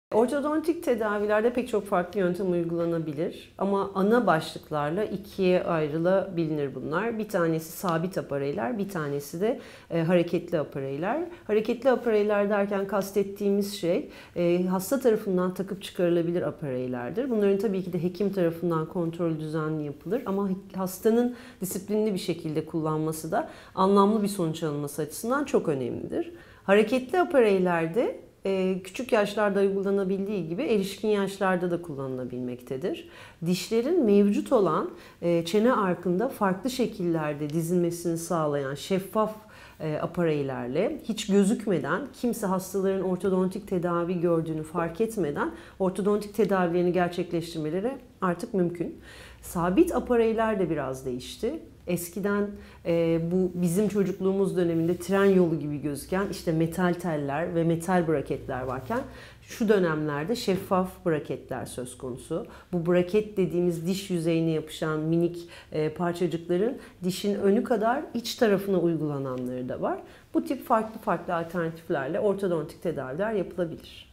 Ortodontik tedavilerde pek çok farklı yöntem uygulanabilir ama ana başlıklarla ikiye ayrılabilir bunlar. Bir tanesi sabit apareyler, bir tanesi de hareketli apareyler. Hareketli apareyler derken kastettiğimiz şey hasta tarafından takıp çıkarılabilir apareylerdir. Bunların tabii ki de hekim tarafından kontrol düzenli yapılır ama hastanın disiplinli bir şekilde kullanması da anlamlı bir sonuç alınması açısından çok önemlidir. Hareketli apareylerde küçük yaşlarda uygulanabildiği gibi erişkin yaşlarda da kullanılabilmektedir. Dişlerin mevcut olan çene arkında farklı şekillerde dizilmesini sağlayan şeffaf apareylerle hiç gözükmeden, kimse hastaların ortodontik tedavi gördüğünü fark etmeden ortodontik tedavilerini gerçekleştirmeleri artık mümkün. Sabit apareyler de biraz değişti. Eskiden bu bizim çocukluğumuz döneminde tren yolu gibi gözüken işte metal teller ve metal braketler varken şu dönemlerde şeffaf braketler söz konusu. Bu braket dediğimiz diş yüzeyine yapışan minik parçacıkların dişin önü kadar iç tarafına uygulananları da var. Bu tip farklı alternatiflerle ortodontik tedaviler yapılabilir.